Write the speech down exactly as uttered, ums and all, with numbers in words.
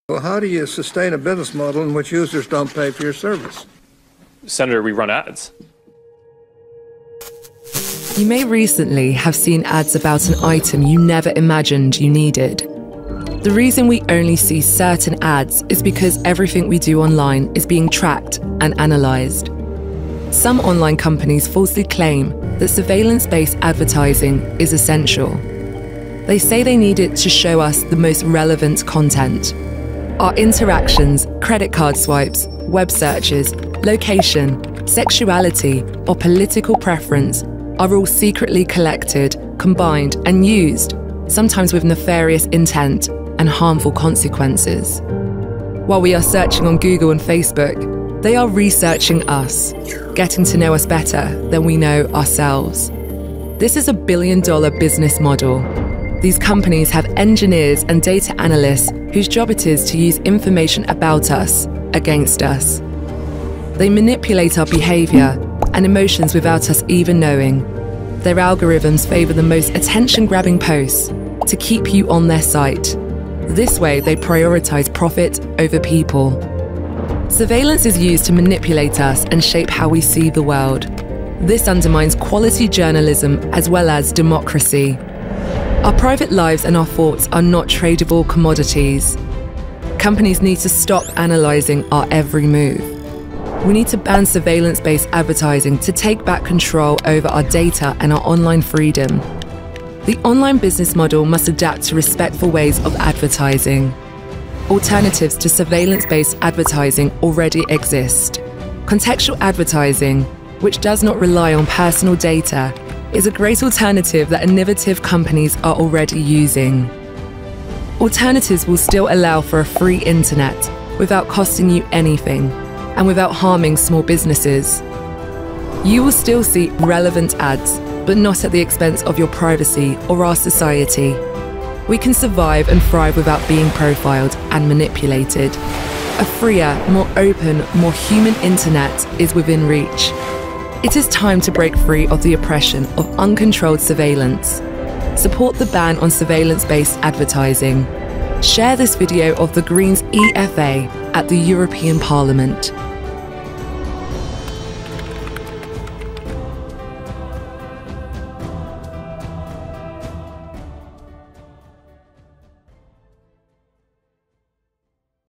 Well, how do you sustain a business model in which users don't pay for your service? Senator, we run ads. You may recently have seen ads about an item you never imagined you needed. The reason we only see certain ads is because everything we do online is being tracked and analysed. Some online companies falsely claim that surveillance-based advertising is essential. They say they need it to show us the most relevant content. Our interactions, credit card swipes, web searches, location, sexuality, or political preference are all secretly collected, combined, and used, sometimes with nefarious intent and harmful consequences. While we are searching on Google and Facebook, they are researching us, getting to know us better than we know ourselves. This is a billion-dollar business model. These companies have engineers and data analysts whose job it is to use information about us against us. They manipulate our behavior and emotions without us even knowing. Their algorithms favor the most attention-grabbing posts to keep you on their site. This way, they prioritize profit over people. Surveillance is used to manipulate us and shape how we see the world. This undermines quality journalism as well as democracy. Our private lives and our thoughts are not tradable commodities. Companies need to stop analyzing our every move. We need to ban surveillance-based advertising to take back control over our data and our online freedom. The online business model must adapt to respectful ways of advertising. Alternatives to surveillance-based advertising already exist. Contextual advertising, which does not rely on personal data, is a great alternative that innovative companies are already using. Alternatives will still allow for a free internet without costing you anything and without harming small businesses. You will still see relevant ads, but not at the expense of your privacy or our society. We can survive and thrive without being profiled and manipulated. A freer, more open, more human internet is within reach. It is time to break free of the oppression of uncontrolled surveillance. Support the ban on surveillance-based advertising. Share this video of the Greens E F A at the European Parliament.